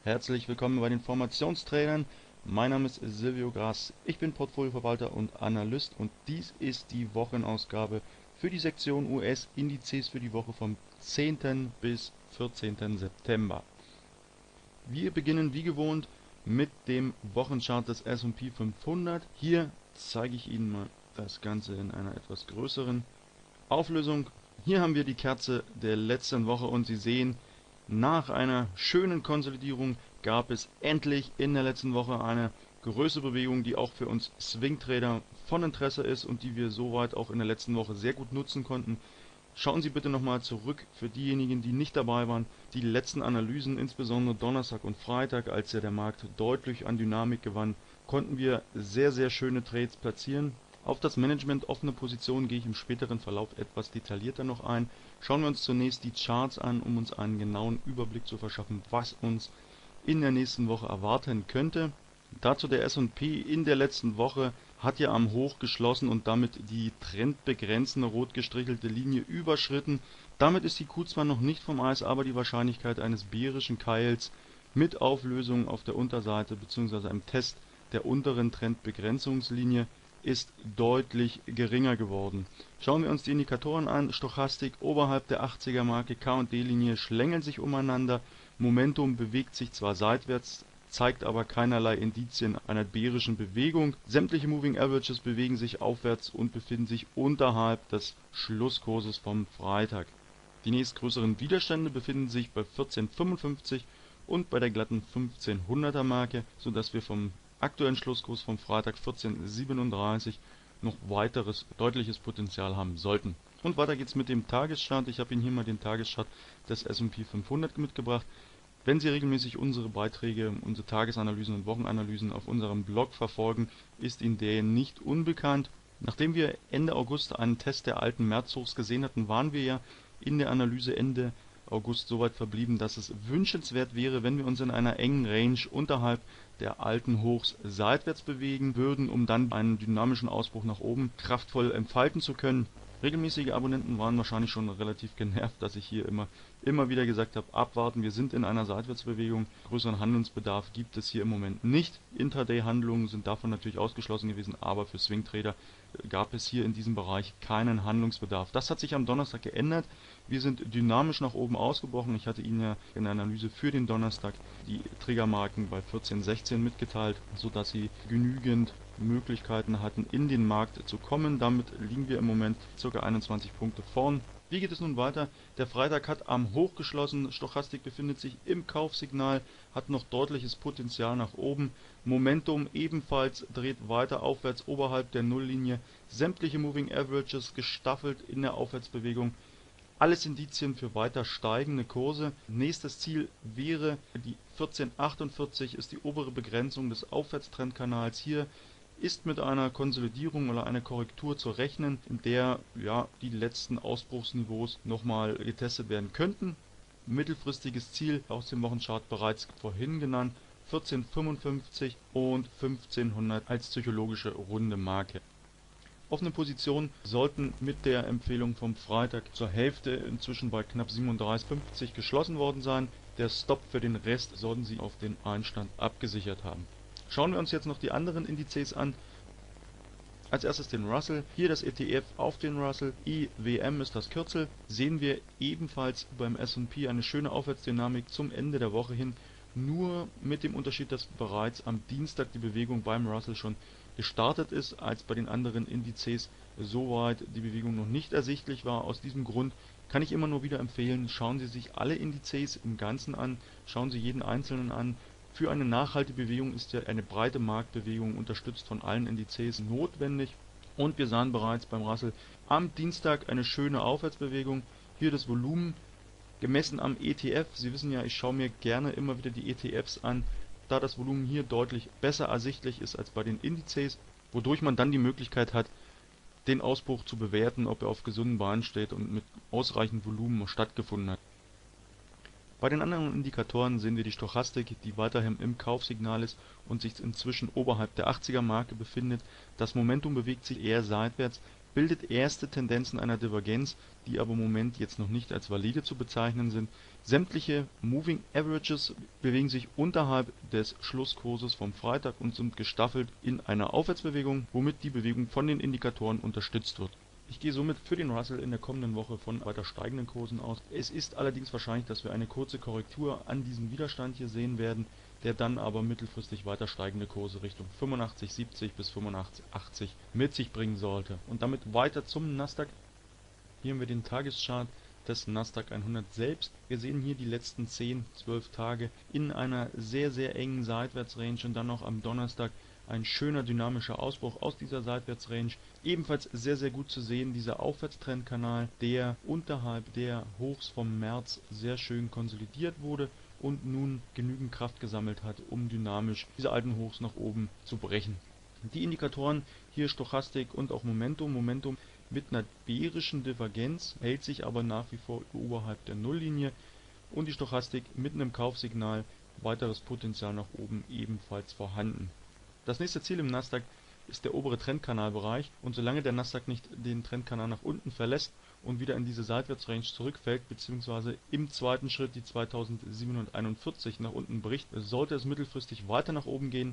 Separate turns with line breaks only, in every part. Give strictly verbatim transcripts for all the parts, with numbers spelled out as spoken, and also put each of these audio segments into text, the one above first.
Herzlich willkommen bei den Formationstrainern. Mein Name ist Silvio Gras, ich bin Portfolioverwalter und Analyst und dies ist die Wochenausgabe für die Sektion U S-Indizes für die Woche vom zehnten bis vierzehnten September. Wir beginnen wie gewohnt mit dem Wochenchart des S und P fünfhundert. Hier zeige ich Ihnen mal das Ganze in einer etwas größeren Auflösung. Hier haben wir die Kerze der letzten Woche und Sie sehen, nach einer schönen Konsolidierung gab es endlich in der letzten Woche eine größere Bewegung, die auch für uns Swing-Trader von Interesse ist und die wir soweit auch in der letzten Woche sehr gut nutzen konnten. Schauen Sie bitte nochmal zurück für diejenigen, die nicht dabei waren. Die letzten Analysen, insbesondere Donnerstag und Freitag, als ja der Markt deutlich an Dynamik gewann, konnten wir sehr, sehr schöne Trades platzieren. Auf das Management offene Positionen gehe ich im späteren Verlauf etwas detaillierter noch ein. Schauen wir uns zunächst die Charts an, um uns einen genauen Überblick zu verschaffen, was uns in der nächsten Woche erwarten könnte. Dazu der S und P in der letzten Woche hat ja am Hoch geschlossen und damit die trendbegrenzende rot gestrichelte Linie überschritten. Damit ist die Kuh zwar noch nicht vom Eis, aber die Wahrscheinlichkeit eines bärischen Keils mit Auflösung auf der Unterseite bzw. einem Test der unteren Trendbegrenzungslinie ist deutlich geringer geworden. Schauen wir uns die Indikatoren an. Stochastik oberhalb der achtziger Marke, K und D-Linie schlängeln sich umeinander. Momentum bewegt sich zwar seitwärts, zeigt aber keinerlei Indizien einer bärischen Bewegung. Sämtliche Moving Averages bewegen sich aufwärts und befinden sich unterhalb des Schlusskurses vom Freitag. Die nächstgrößeren Widerstände befinden sich bei vierzehn fünfundfünfzig und bei der glatten fünfzehnhunderter Marke, sodass wir vom aktuellen Schlusskurs vom Freitag vierzehn siebenunddreißig noch weiteres deutliches Potenzial haben sollten. Und weiter geht's mit dem Tageschart. Ich habe Ihnen hier mal den Tageschart des S und P fünfhundert mitgebracht. Wenn Sie regelmäßig unsere Beiträge, unsere Tagesanalysen und Wochenanalysen auf unserem Blog verfolgen, ist Ihnen der nicht unbekannt. Nachdem wir Ende August einen Test der alten Märzhochs gesehen hatten, waren wir ja in der Analyse Ende August so weit verblieben, dass es wünschenswert wäre, wenn wir uns in einer engen Range unterhalb der alten Hochs seitwärts bewegen würden, um dann einen dynamischen Ausbruch nach oben kraftvoll entfalten zu können. Regelmäßige Abonnenten waren wahrscheinlich schon relativ genervt, dass ich hier immer, immer wieder gesagt habe, abwarten, wir sind in einer Seitwärtsbewegung, größeren Handlungsbedarf gibt es hier im Moment nicht. Intraday-Handlungen sind davon natürlich ausgeschlossen gewesen, aber für Swing-Trader gab es hier in diesem Bereich keinen Handlungsbedarf. Das hat sich am Donnerstag geändert. Wir sind dynamisch nach oben ausgebrochen. Ich hatte Ihnen ja in der Analyse für den Donnerstag die Triggermarken bei vierzehn sechzehn mitgeteilt, sodass Sie genügend Möglichkeiten hatten, in den Markt zu kommen. Damit liegen wir im Moment ca. einundzwanzig Punkte vorn. Wie geht es nun weiter? Der Freitag hat am Hoch geschlossen, Stochastik befindet sich im Kaufsignal, hat noch deutliches Potenzial nach oben. Momentum ebenfalls dreht weiter aufwärts oberhalb der Nulllinie. Sämtliche Moving Averages gestaffelt in der Aufwärtsbewegung. Alles Indizien für weiter steigende Kurse. Nächstes Ziel wäre die vierzehn achtundvierzig, ist die obere Begrenzung des Aufwärtstrendkanals. Hier ist mit einer Konsolidierung oder einer Korrektur zu rechnen, in der ja die letzten Ausbruchsniveaus nochmal getestet werden könnten. Mittelfristiges Ziel aus dem Wochenchart bereits vorhin genannt, vierzehn fünfundfünfzig und fünfzehnhundert als psychologische runde Marke. Offene Positionen sollten mit der Empfehlung vom Freitag zur Hälfte inzwischen bei knapp siebenunddreißig fünfzig geschlossen worden sein. Der Stop für den Rest sollten Sie auf den Einstand abgesichert haben. Schauen wir uns jetzt noch die anderen Indizes an. Als erstes den Russell, hier das E T F auf den Russell, I W M ist das Kürzel, sehen wir ebenfalls beim S und P eine schöne Aufwärtsdynamik zum Ende der Woche hin, nur mit dem Unterschied, dass bereits am Dienstag die Bewegung beim Russell schon gestartet ist, als bei den anderen Indizes soweit die Bewegung noch nicht ersichtlich war. Aus diesem Grund kann ich immer nur wieder empfehlen, schauen Sie sich alle Indizes im Ganzen an, schauen Sie jeden einzelnen an. Für eine nachhaltige Bewegung ist ja eine breite Marktbewegung, unterstützt von allen Indizes, notwendig. Und wir sahen bereits beim Russell am Dienstag eine schöne Aufwärtsbewegung. Hier das Volumen gemessen am E T F. Sie wissen ja, ich schaue mir gerne immer wieder die E T Fs an, da das Volumen hier deutlich besser ersichtlich ist als bei den Indizes, wodurch man dann die Möglichkeit hat, den Ausbruch zu bewerten, ob er auf gesunden Beinen steht und mit ausreichend Volumen stattgefunden hat. Bei den anderen Indikatoren sehen wir die Stochastik, die weiterhin im Kaufsignal ist und sich inzwischen oberhalb der achtziger Marke befindet. Das Momentum bewegt sich eher seitwärts. bildet erste Tendenzen einer Divergenz, die aber im Moment jetzt noch nicht als valide zu bezeichnen sind. Sämtliche Moving Averages bewegen sich unterhalb des Schlusskurses vom Freitag und sind gestaffelt in einer Aufwärtsbewegung, womit die Bewegung von den Indikatoren unterstützt wird. Ich gehe somit für den Russell in der kommenden Woche von weiter steigenden Kursen aus. Es ist allerdings wahrscheinlich, dass wir eine kurze Korrektur an diesem Widerstand hier sehen werden, der dann aber mittelfristig weiter steigende Kurse Richtung fünfundachtzig siebzig bis fünfundachtzig achtzig mit sich bringen sollte. Und damit weiter zum Nasdaq. Hier haben wir den Tageschart des Nasdaq hundert selbst. Wir sehen hier die letzten zehn, zwölf Tage in einer sehr, sehr engen Seitwärtsrange und dann noch am Donnerstag ein schöner dynamischer Ausbruch aus dieser Seitwärtsrange. Ebenfalls sehr, sehr gut zu sehen, dieser Aufwärtstrendkanal, der unterhalb der Hochs vom März sehr schön konsolidiert wurde und nun genügend Kraft gesammelt hat, um dynamisch diese alten Hochs nach oben zu brechen. Die Indikatoren hier Stochastik und auch Momentum. Momentum mit einer bärischen Divergenz, hält sich aber nach wie vor oberhalb der Nulllinie, und die Stochastik mit einem Kaufsignal, weiteres Potenzial nach oben ebenfalls vorhanden. Das nächste Ziel im Nasdaq ist der obere Trendkanalbereich, und solange der Nasdaq nicht den Trendkanal nach unten verlässt und wieder in diese Seitwärtsrange zurückfällt, beziehungsweise im zweiten Schritt die zweitausendsiebenhunderteinundvierzig nach unten bricht, sollte es mittelfristig weiter nach oben gehen,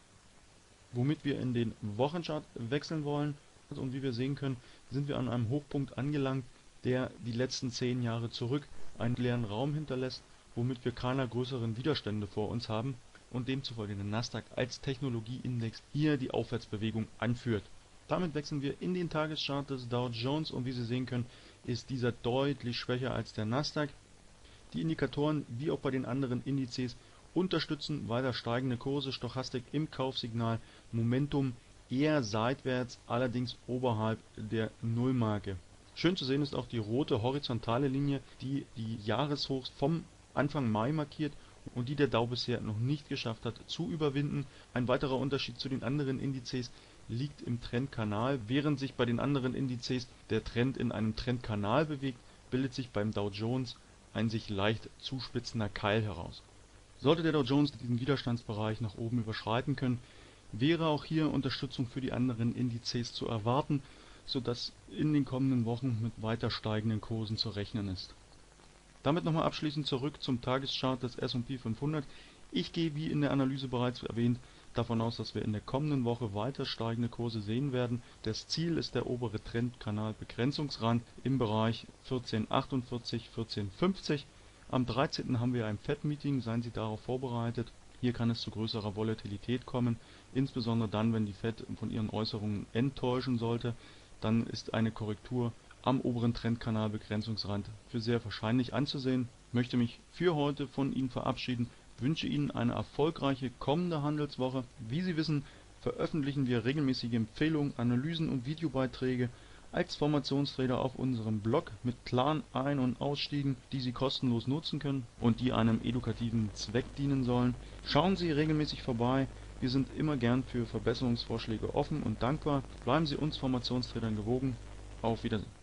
womit wir in den Wochenchart wechseln wollen. Und wie wir sehen können, sind wir an einem Hochpunkt angelangt, der die letzten zehn Jahre zurück einen leeren Raum hinterlässt, womit wir keiner größeren Widerstände vor uns haben und demzufolge der Nasdaq als Technologieindex hier die Aufwärtsbewegung anführt. Damit wechseln wir in den Tageschart des Dow Jones, und wie Sie sehen können, ist dieser deutlich schwächer als der Nasdaq. Die Indikatoren, wie auch bei den anderen Indizes, unterstützen weiter steigende Kurse, Stochastik im Kaufsignal, Momentum eher seitwärts, allerdings oberhalb der Nullmarke. Schön zu sehen ist auch die rote horizontale Linie, die die Jahreshochs vom Anfang Mai markiert und die der Dow bisher noch nicht geschafft hat zu überwinden. Ein weiterer Unterschied zu den anderen Indizes liegt im Trendkanal. Während sich bei den anderen Indizes der Trend in einem Trendkanal bewegt, bildet sich beim Dow Jones ein sich leicht zuspitzender Keil heraus. Sollte der Dow Jones diesen Widerstandsbereich nach oben überschreiten können, wäre auch hier Unterstützung für die anderen Indizes zu erwarten, sodass in den kommenden Wochen mit weiter steigenden Kursen zu rechnen ist. Damit nochmal abschließend zurück zum Tageschart des S und P fünfhundert. Ich gehe, wie in der Analyse bereits erwähnt, davon aus, dass wir in der kommenden Woche weiter steigende Kurse sehen werden. Das Ziel ist der obere Trendkanal-Begrenzungsrand im Bereich vierzehn achtundvierzig, vierzehn fünfzig. Am dreizehnten haben wir ein Fed-Meeting, seien Sie darauf vorbereitet. Hier kann es zu größerer Volatilität kommen, insbesondere dann, wenn die Fed von ihren Äußerungen enttäuschen sollte. Dann ist eine Korrektur am oberen Trendkanalbegrenzungsrand für sehr wahrscheinlich anzusehen. Ich möchte mich für heute von Ihnen verabschieden, wünsche Ihnen eine erfolgreiche kommende Handelswoche. Wie Sie wissen, veröffentlichen wir regelmäßige Empfehlungen, Analysen und Videobeiträge als Formationstrader auf unserem Blog mit klaren Ein- und Ausstiegen, die Sie kostenlos nutzen können und die einem edukativen Zweck dienen sollen. Schauen Sie regelmäßig vorbei. Wir sind immer gern für Verbesserungsvorschläge offen und dankbar. Bleiben Sie uns Formationstradern gewogen. Auf Wiedersehen.